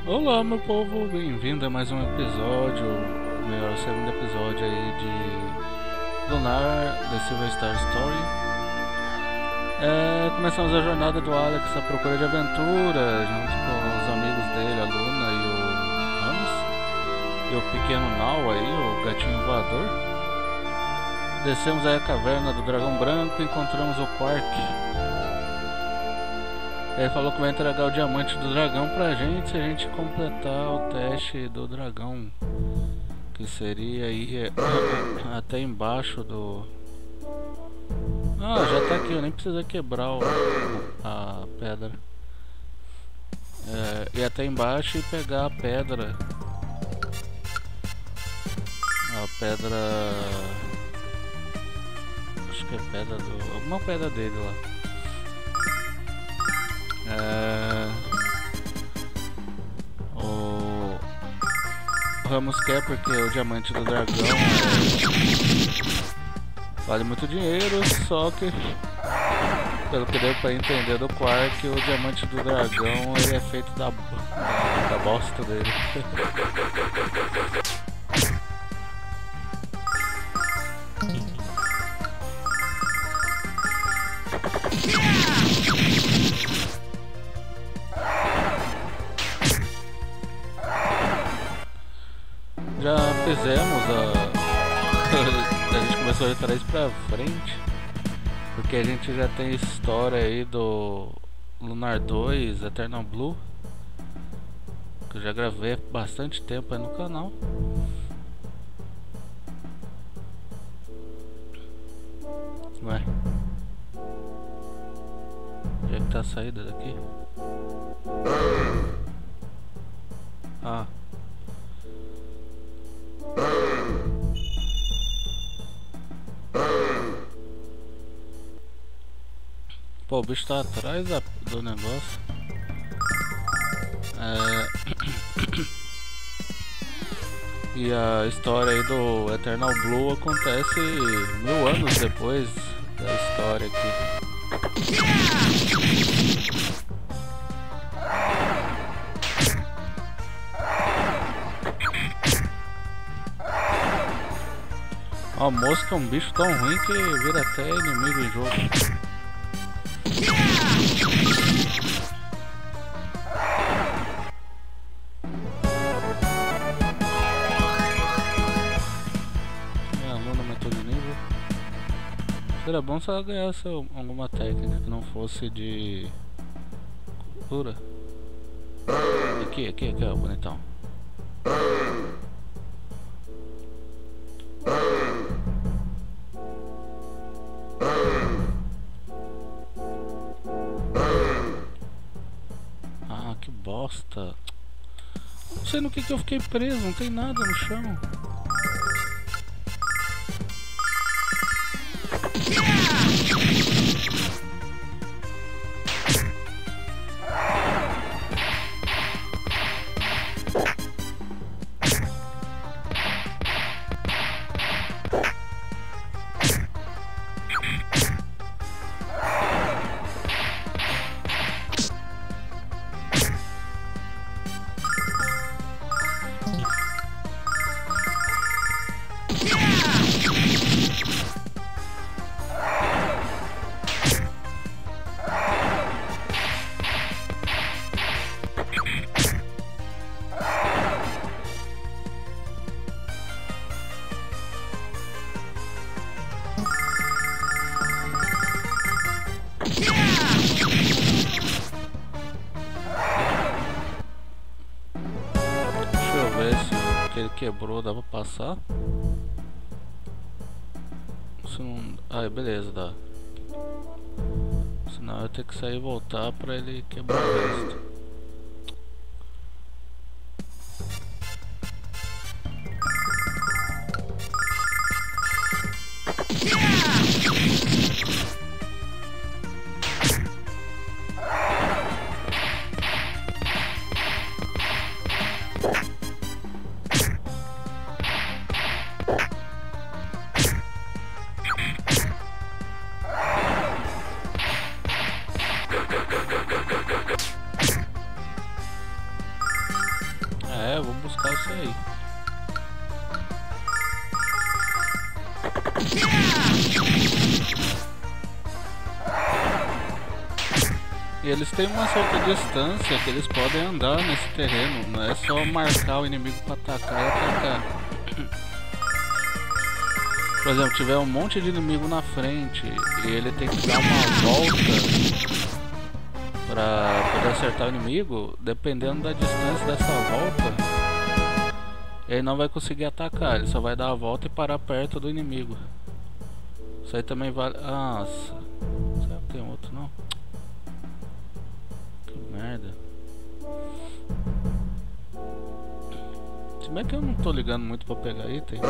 Olá, meu povo, bem-vindo a mais um episódio, ou melhor, o segundo episódio aí de Lunar The Silver Star Story. Começamos a jornada do Alex à procura de aventura, junto com os amigos dele, a Luna e o Ramos, e o pequeno Nau aí, o gatinho voador. Descemos aí a caverna do Dragão Branco e encontramos o Quark. Ele falou que vai entregar o diamante do dragão pra gente se a gente completar o teste do dragão, que seria aí até embaixo do... Ah, já tá aqui, eu nem precisa quebrar a pedra. Ir até embaixo e pegar a pedra. A pedra... Acho que é pedra do... alguma pedra dele lá. O Ramos quer porque o diamante do dragão vale muito dinheiro, só que pelo que deu pra entender do Quark, o diamante do dragão ele é feito da bosta dele. Já fizemos a gente começou a reparar isso pra frente, porque a gente já tem história aí do Lunar 2 Eternal Blue, que eu já gravei há bastante tempo aí no canal. Ué, onde é que tá a saída daqui? Ah, pô, o bicho tá atrás do negócio. E a história aí do Eternal Blue acontece 1000 anos depois da história aqui. A mosca é um bicho tão ruim que vira até inimigo em jogo. A Luna aumentou de nível. Seria bom se ela ganhasse alguma técnica que não fosse de cura. Aqui, ó, bonitão. Ah, que bosta. Não sei no que eu fiquei preso, não tem nada no chão. Deixa eu ver se o que ele quebrou dá pra passar. Se não... Ah, beleza, dá. Senão eu tenho que sair e voltar pra ele quebrar o resto. eu vou buscar você aí. E eles têm uma certa distância que eles podem andar nesse terreno, não é só marcar o inimigo para atacar e atacar. Por exemplo, tiver um monte de inimigo na frente e ele tem que dar uma volta para poder acertar o inimigo, dependendo da distância dessa volta, ele não vai conseguir atacar, ele só vai dar a volta e parar perto do inimigo. Isso aí também vale... Nossa, será que tem outro não? Que merda. Se bem que eu não tô ligando muito pra pegar item.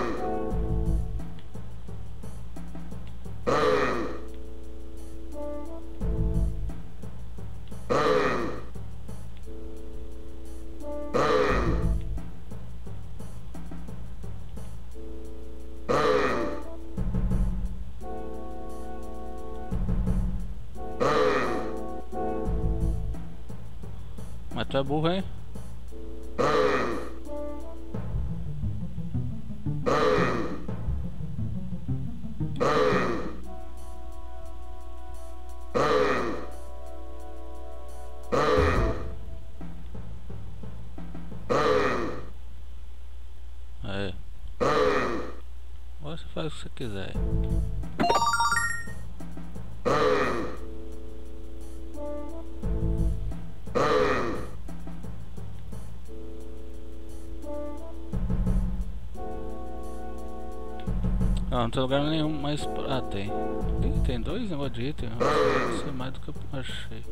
Mas tu é burro, hein? Aí. Agora você faz o que você quiser. Não tem lugar nenhum mais. Ah, tem. Tem dois negócios de item. Isso é mais do que eu achei.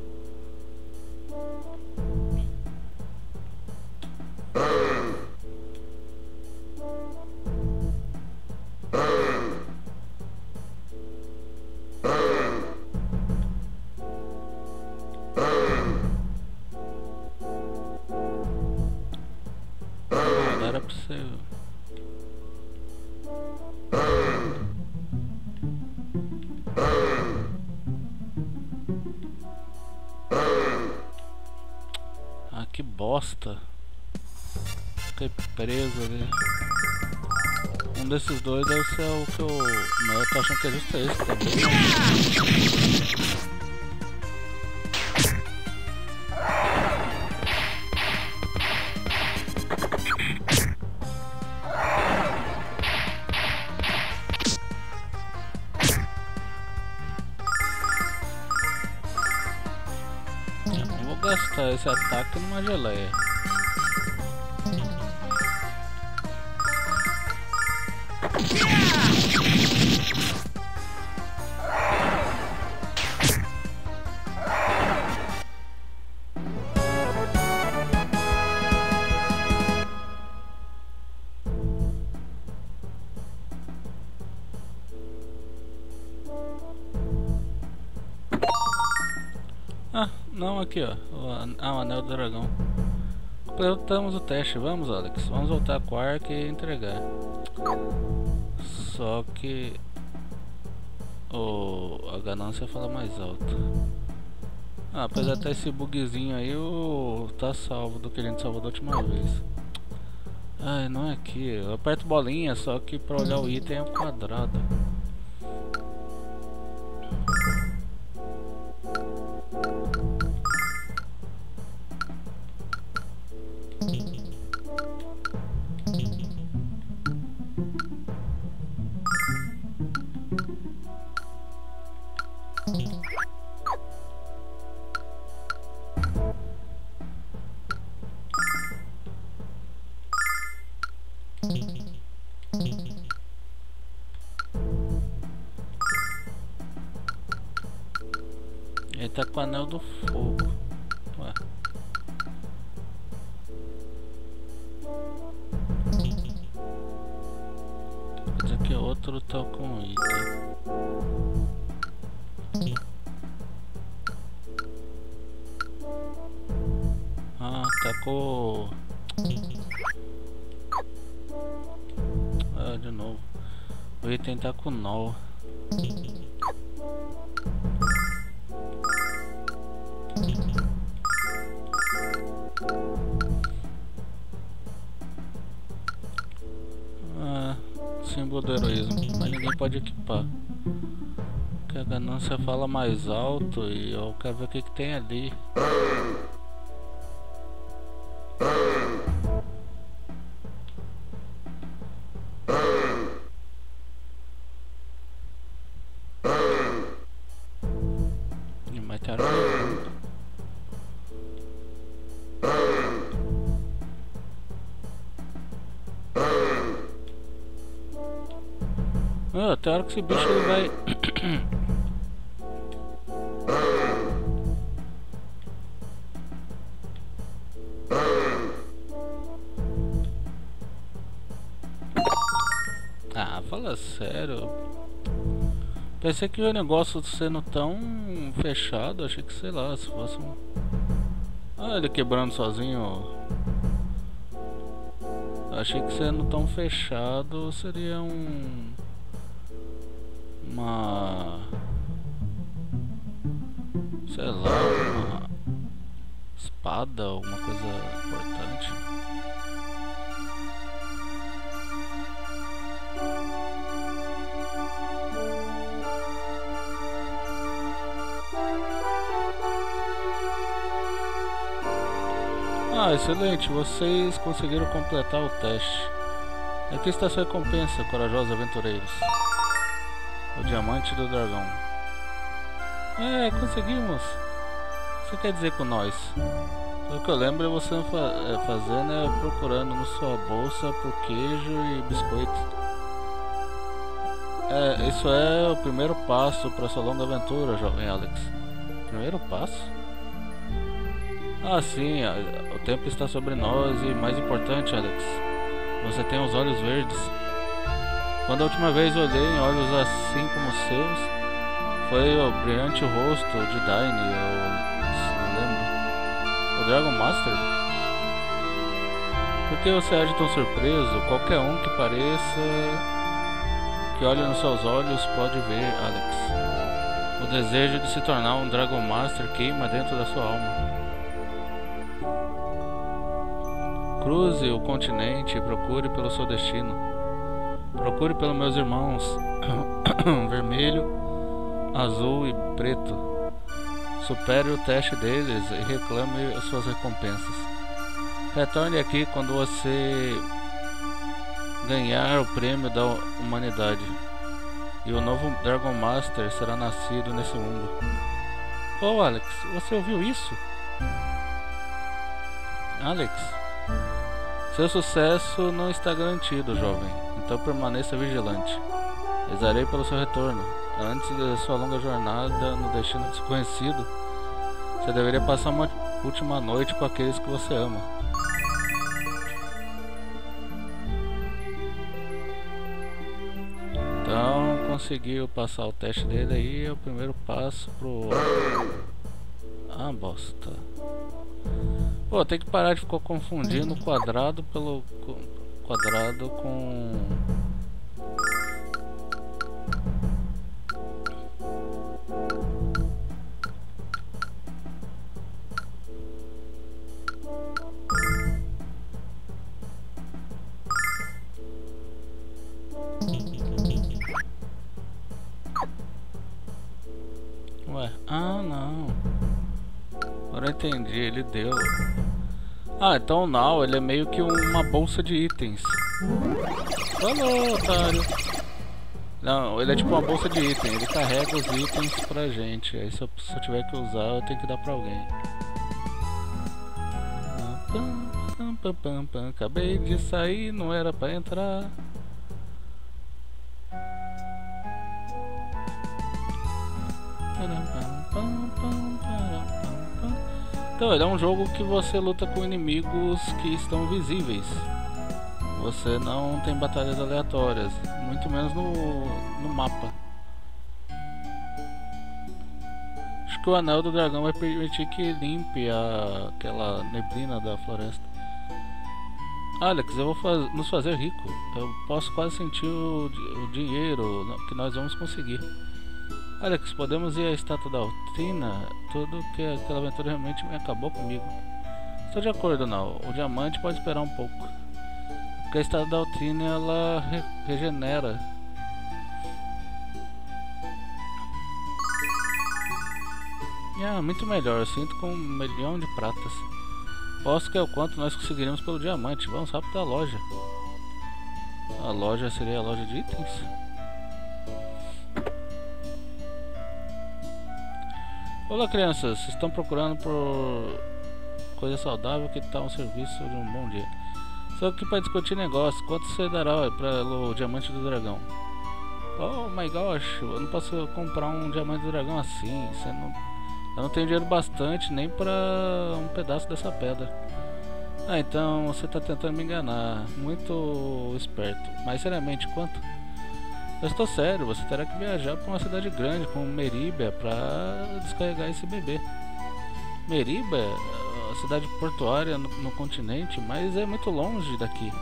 Não era pra você. Ah, que bosta. Fiquei preso ali. Um desses dois deve ser o que eu... Mas eu tô achando que é justo esse também. Eu vou gastar esse ataque numa geleia. Ah, não, aqui ó. O anel do dragão. Completamos o teste, vamos Alex. Vamos voltar com o Ark e entregar. Só que a ganância fala mais alto. Ah, apesar de ter esse bugzinho aí, tá salvo do que a gente salvou da última vez. Ai, não é aqui. Eu aperto bolinha, só que pra olhar o item é um quadrado. Ele tá com o anel do fogo. Ué. Quer dizer que outro tá com item. Ah, tá com... Ah, de novo. O item tá com null. símbolo do heroísmo, mas ninguém pode equipar. Que a ganância fala mais alto e eu quero ver o que tem ali. E mais tem aranha. Até a hora que esse bicho ele vai. Ah, fala sério. Pensei que o negócio sendo tão fechado, achei que sei lá, se fosse um. Ah, ele quebrando sozinho. Achei que sendo tão fechado seria uma, sei lá, uma espada, alguma coisa importante. Ah, excelente, vocês conseguiram completar o teste. Aqui está a sua recompensa, corajosos aventureiros. O diamante do dragão. É, conseguimos. O que você quer dizer com nós? Pelo que eu lembro é você fazendo procurando na sua bolsa por queijo e biscoito. É, isso é o primeiro passo para sua longa aventura, jovem Alex. Primeiro passo? Ah, sim, o tempo está sobre nós e, mais importante, Alex, você tem os olhos verdes. Quando a última vez olhei em olhos assim como os seus, foi o brilhante rosto de Daine, eu lembro. O Dragon Master? Por que você age tão surpreso? Qualquer um que pareça, que olhe nos seus olhos pode ver, Alex. O desejo de se tornar um Dragon Master queima dentro da sua alma. Cruze o continente e procure pelo seu destino. Procure pelos meus irmãos vermelho, azul e preto. Supere o teste deles e reclame as suas recompensas. Retorne aqui quando você ganhar o prêmio da humanidade. E o novo Dragon Master será nascido nesse mundo. Oh, Alex, você ouviu isso? Alex, seu sucesso não está garantido, jovem. Então permaneça vigilante. Rezarei pelo seu retorno. Antes da sua longa jornada no destino desconhecido, você deveria passar uma última noite com aqueles que você ama. Então, conseguiu passar o teste dele aí. É o primeiro passo pro... Ah, bosta. Pô, tem que parar de ficar confundindo quadrado pelo quadrado com... Ué, ah não. Agora eu entendi, ele deu. Ah, então o Now, ele é meio que uma bolsa de itens. Falou, otário. Não, ele é tipo uma bolsa de itens. Ele carrega os itens pra gente. Aí se eu tiver que usar, eu tenho que dar pra alguém. Acabei de sair, não era pra entrar. Então, ele é um jogo que você luta com inimigos que estão visíveis. Você não tem batalhas aleatórias, muito menos no mapa. Acho que o anel do dragão vai permitir que limpe aquela neblina da floresta. Alex, eu vou nos fazer rico. Eu posso quase sentir o dinheiro que nós vamos conseguir. Alex, podemos ir à estátua da Altina? Tudo que aquela aventura realmente acabou comigo. Estou de acordo, não. O diamante pode esperar um pouco. Porque a Estátua da Altrine ela regenera. Muito melhor, eu sinto com 1.000.000 de pratas. Posso que é o quanto nós conseguiremos pelo diamante. Vamos rápido à loja. A loja seria a loja de itens? Olá crianças, vocês estão procurando por coisa saudável? Que tal um serviço de um bom dia? Só aqui para discutir negócio. Quanto você dará para o diamante do dragão? Oh my gosh, eu não posso comprar um diamante do dragão assim. Eu não tenho dinheiro bastante nem para um pedaço dessa pedra. Então você está tentando me enganar. Muito esperto. Mas seriamente, quanto? Eu estou sério, você terá que viajar para uma cidade grande como Meribia para descarregar esse bebê. Meribia é a cidade portuária no continente, mas é muito longe daqui.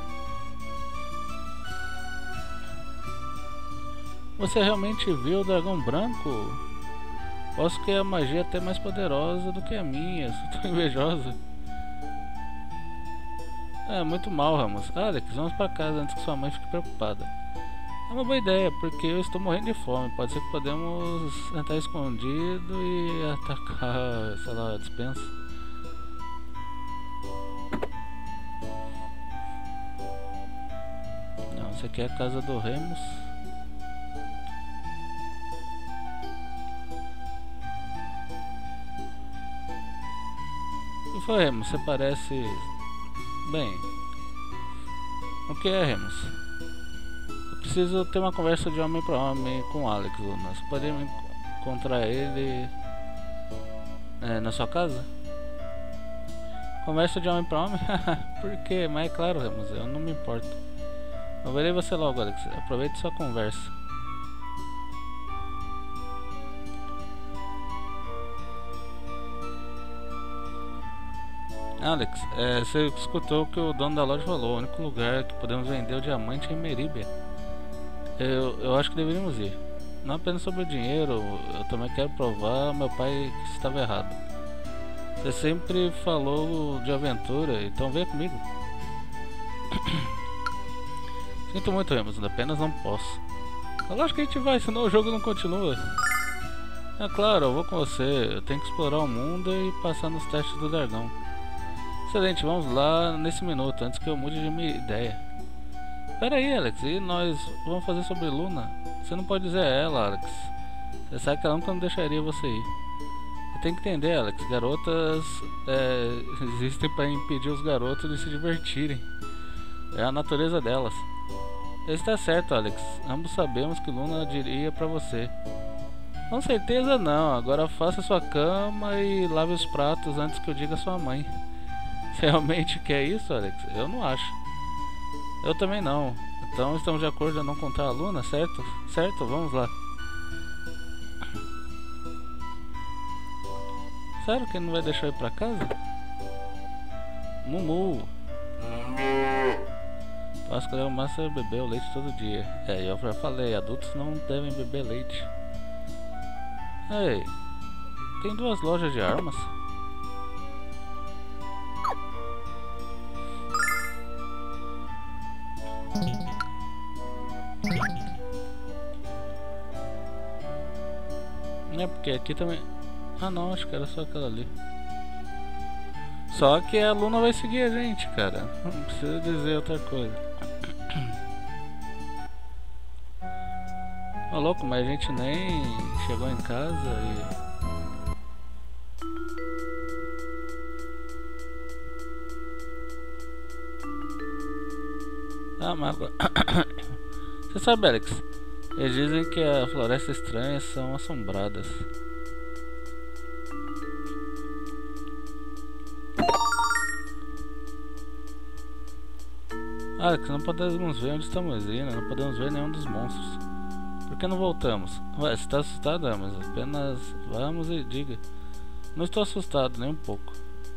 Você realmente viu o dragão branco? Posso que a magia é até mais poderosa do que a minha, sou tão invejosa. É, muito mal, Ramos. Alex, vamos para casa antes que sua mãe fique preocupada. É uma boa ideia, porque eu estou morrendo de fome. Pode ser que podemos entrar escondido e atacar, sei lá, a despensa. Não, isso aqui é a casa do Remus. O que foi, Remus? Você parece... Bem... O que é, Remus? Preciso ter uma conversa de homem para homem com o Alex, Luna. Você poderia me encontrar ele na sua casa? Conversa de homem para homem? Por quê? Mas é claro, Remus, eu não me importo. Eu verei você logo, Alex. Aproveite sua conversa. Alex, você escutou o que o dono da loja falou. O único lugar que podemos vender o diamante é em Meribia. Eu acho que deveríamos ir. Não apenas sobre o dinheiro, eu também quero provar ao meu pai que estava errado. Você sempre falou de aventura, então venha comigo. Sinto muito, Remus, apenas não posso. É lógico que a gente vai, senão o jogo não continua. É claro, eu vou com você. Eu tenho que explorar o mundo e passar nos testes do dragão. Excelente, vamos lá nesse minuto, antes que eu mude de minha ideia. Pera aí, Alex, e nós vamos fazer sobre Luna? Você não pode dizer a ela, Alex. Você sabe que ela nunca não deixaria você ir. Você tem que entender, Alex, garotas existem para impedir os garotos de se divertirem. É a natureza delas. Está certo, Alex. Ambos sabemos que Luna diria pra você. Com certeza não. Agora faça sua cama e lave os pratos antes que eu diga a sua mãe. Você realmente quer isso, Alex? Eu não acho. Eu também não. Então estamos de acordo a não contar a Luna, certo? Certo, vamos lá. Sério que ele não vai deixar eu ir pra casa? Mumu. Acho que o máximo é beber o leite todo dia. Eu já falei, adultos não devem beber leite. Ei, tem 2 lojas de armas? Porque aqui também... Ah não, acho que era só aquela ali. Só que a Luna vai seguir a gente, cara. Não precisa dizer outra coisa. Ô louco, mas a gente nem chegou em casa e... Ah, mas agora... Você sabe, Alex, eles dizem que as florestas estranhas são assombradas. Alex, não podemos ver onde estamos indo, não podemos ver nenhum dos monstros. Por que não voltamos? Ué, você está assustado, mas apenas vamos e diga. Não estou assustado, nem um pouco.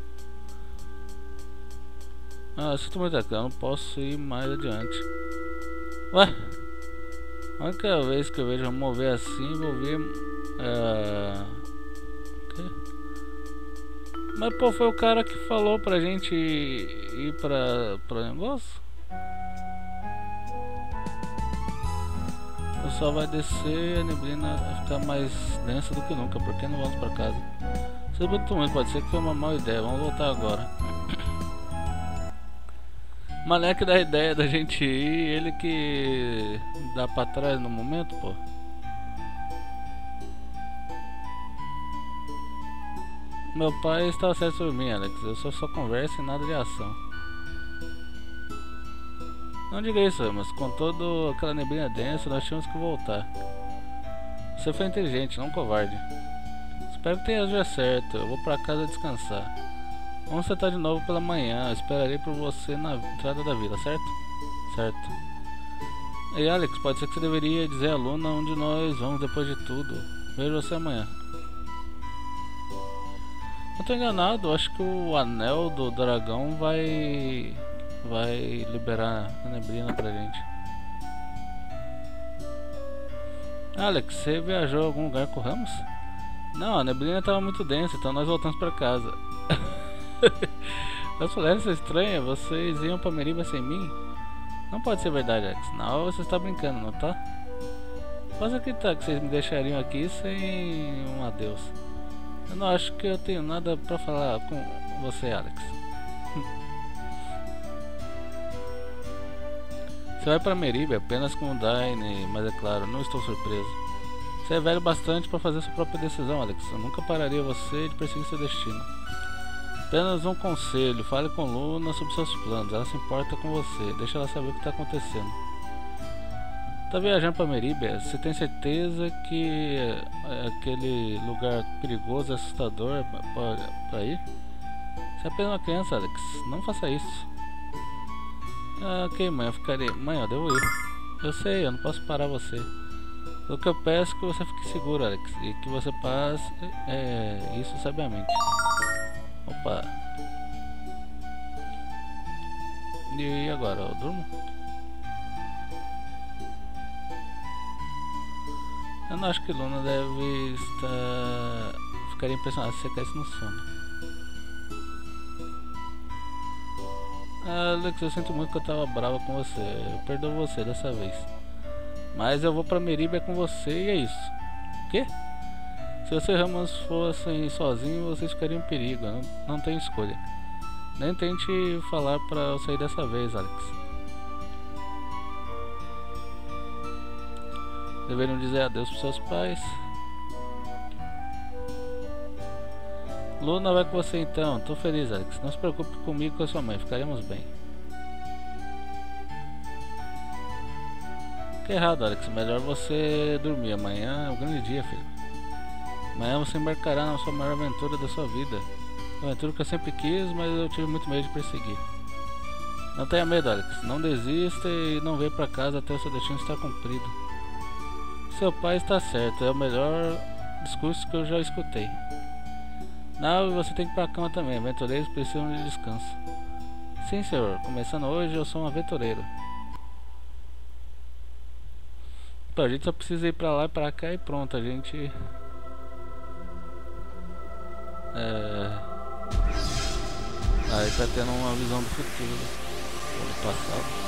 Eu sinto muito, eu não posso ir mais adiante. Ué? A única vez que eu vejo eu mover assim, vou ver... quê? Mas pô, foi o cara que falou pra gente ir pro negócio? sol vai descer e a neblina vai ficar mais densa do que nunca. Por que não vamos pra casa? Sinto muito, pode ser que foi uma má ideia. Vamos voltar agora. Maneque dá a ideia da gente ir, ele que dá pra trás no momento, pô. Meu pai estava certo sobre mim, Alex. Eu só conversa e nada de ação. Não diga isso, mas com toda aquela neblina densa, nós tínhamos que voltar. Você foi inteligente, não covarde. Espero que tenha dia certo. Eu vou pra casa descansar. Vamos sentar de novo pela manhã. Eu esperarei por você na entrada da vila, certo? Certo. Ei, Alex, pode ser que você deveria dizer à Luna onde nós vamos depois de tudo. Vejo você amanhã. Eu tô enganado, acho que o anel do dragão vai liberar a neblina pra gente. Alex, você viajou a algum lugar com o Ramos? Não, a neblina estava muito densa, então nós voltamos pra casa. A floresta é estranha, vocês iam pra Meriba sem mim? Não pode ser verdade, Alex. Não, você está brincando, não tá? Posso acreditar que vocês me deixariam aqui sem um adeus. Eu não acho que eu tenho nada pra falar com você, Alex. Você vai pra Meriba apenas com o Daine, mas é claro, não estou surpreso. Você é velho bastante para fazer sua própria decisão, Alex. Eu nunca pararia você de perseguir seu destino. Apenas um conselho, fale com Luna sobre seus planos. Ela se importa com você, deixa ela saber o que está acontecendo. Tá viajando para Meriba? Você tem certeza que é aquele lugar perigoso e assustador para ir? Você é apenas uma criança, Alex. Não faça isso. Ah, ok, mãe, eu ficarei. Mãe, eu devo ir. Eu sei, eu não posso parar você. O que eu peço é que você fique seguro, Alex, e que você passe isso sabiamente. Opa. E agora, eu durmo? Eu não acho que Luna deve ficaria impressionada se você caísse no sono. Alex, eu sinto muito que eu tava brava com você. Eu perdoo você dessa vez. Mas eu vou pra Meriba com você e é isso. O quê? Se você e Ramos fossem sozinhos, vocês ficariam em perigo. Não tem escolha. Nem tente falar pra eu sair dessa vez, Alex. Deveriam dizer adeus pros seus pais. Luna vai com você então. Tô feliz, Alex. Não se preocupe comigo e com a sua mãe. Ficaremos bem. Que errado, Alex. Melhor você dormir. Amanhã é um grande dia, filho. Amanhã você embarcará na sua maior aventura da sua vida. Uma aventura que eu sempre quis, mas eu tive muito medo de perseguir. Não tenha medo, Alex. Não desista e não venha pra casa até o seu destino estar cumprido. Seu pai está certo. É o melhor discurso que eu já escutei. Não, e você tem que ir pra cama também. Aventureiros precisam de descanso. Sim, senhor. Começando hoje, eu sou um aventureiro. Então, a gente só precisa ir pra lá e pra cá e pronto. A gente... Aí tá tendo uma visão do futuro. Do passado.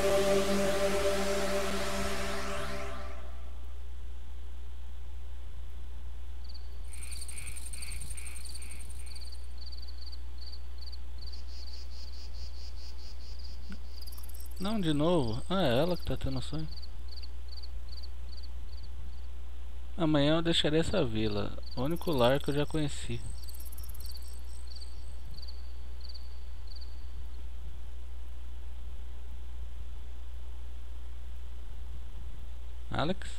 Não, de novo? Ah, é ela que tá tendo sonho. Amanhã eu deixarei essa vila, o único lar que eu já conheci. Alex?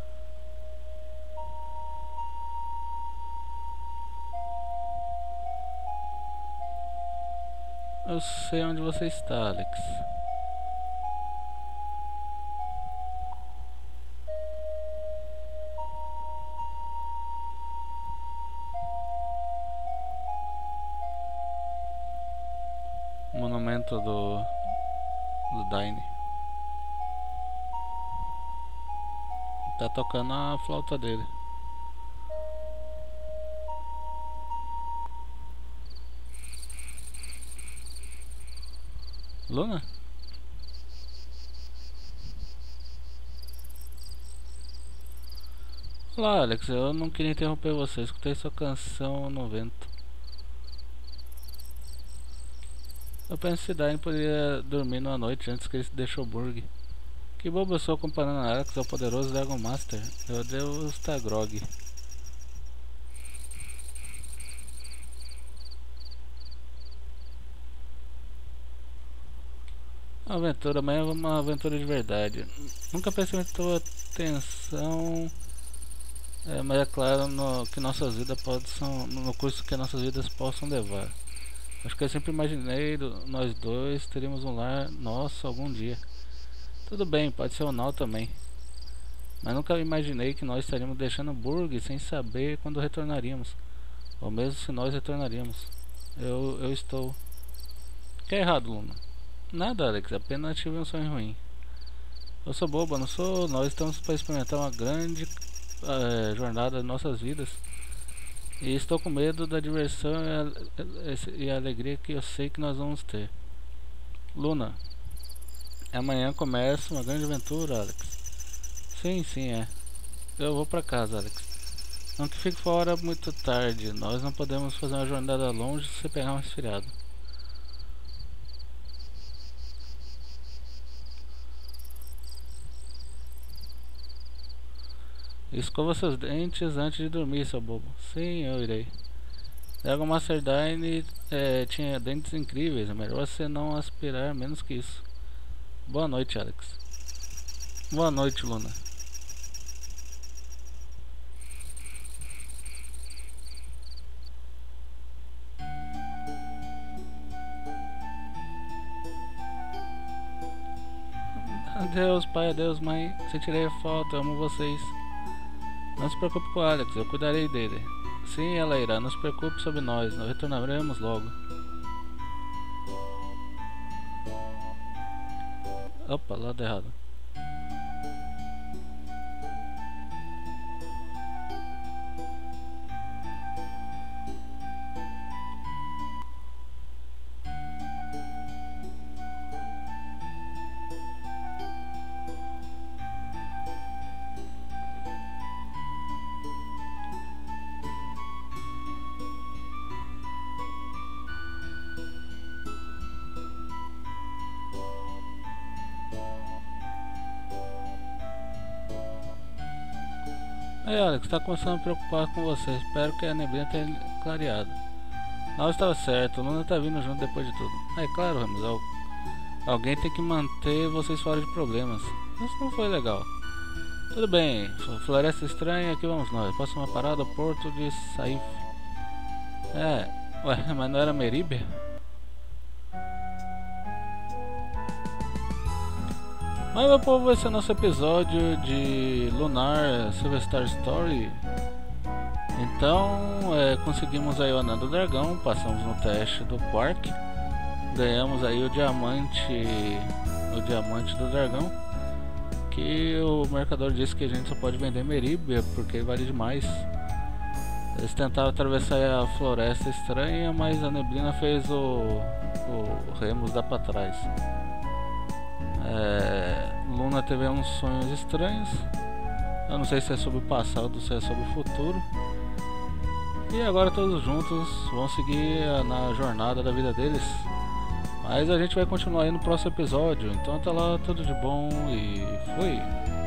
Eu sei onde você está, Alex. Monumento do Daine. Tá tocando a flauta dele. Luna? Olá, Alex, eu não queria interromper você, escutei sua canção no vento. Eu pensei que Dine poderia dormir numa noite antes que ele deixou o Burg. Que bobo eu sou comparando Alex ao poderoso Dragon Master. Eu devo estar grog. Uma aventura, amanhã é uma aventura de verdade. Nunca prestou atenção, mas é claro que nossas vidas no curso que nossas vidas possam levar. Acho que eu sempre imaginei nós dois teríamos um lar nosso algum dia. Tudo bem, pode ser o Nau também. Mas nunca imaginei que nós estaríamos deixando Burg sem saber quando retornaríamos. Ou mesmo se nós retornaríamos. Eu estou... Que é errado, Luna? Nada, Alex, apenas tive um sonho ruim. Eu sou boba, não sou. Nós estamos para experimentar uma grande jornada de nossas vidas. E estou com medo da diversão e a alegria que eu sei que nós vamos ter. Luna, amanhã começa uma grande aventura, Alex. Sim, é. Eu vou pra casa, Alex. Não que fique fora muito tarde. Nós não podemos fazer uma jornada longe se você pegar um resfriado. Escova seus dentes antes de dormir, seu bobo. Sim, eu irei. Dragon Master Dine tinha dentes incríveis. É melhor você não aspirar menos que isso. Boa noite, Alex. Boa noite, Luna. Adeus, pai, adeus, mãe. Sentirei a falta, amo vocês. Não se preocupe com o Alex, eu cuidarei dele. Sim, ela irá, não se preocupe sobre nós retornaremos logo. Opa, lado errado. Ei, Alex, está começando a me preocupar com você. Espero que a neblina tenha clareado. Não, estava certo, o Luna está vindo junto depois de tudo. Claro, Ramos, alguém tem que manter vocês fora de problemas. Isso não foi legal. Tudo bem, floresta estranha, aqui vamos nós. Próxima parada, Porto de Saif. Ué, mas não era Meribia? Mas meu povo, esse é o nosso episódio de Lunar Silverstar Story. Então, conseguimos aí o Anel do Dragão, passamos no teste do Quark, ganhamos aí o diamante do dragão, que o mercador disse que a gente só pode vender Meribia porque vale demais. Eles tentaram atravessar a floresta estranha, mas a neblina fez o Remus dar pra trás. Luna teve uns sonhos estranhos. Eu não sei se é sobre o passado ou se é sobre o futuro. E agora todos juntos vão seguir na jornada da vida deles. Mas a gente vai continuar aí no próximo episódio. Então até lá, tudo de bom e fui!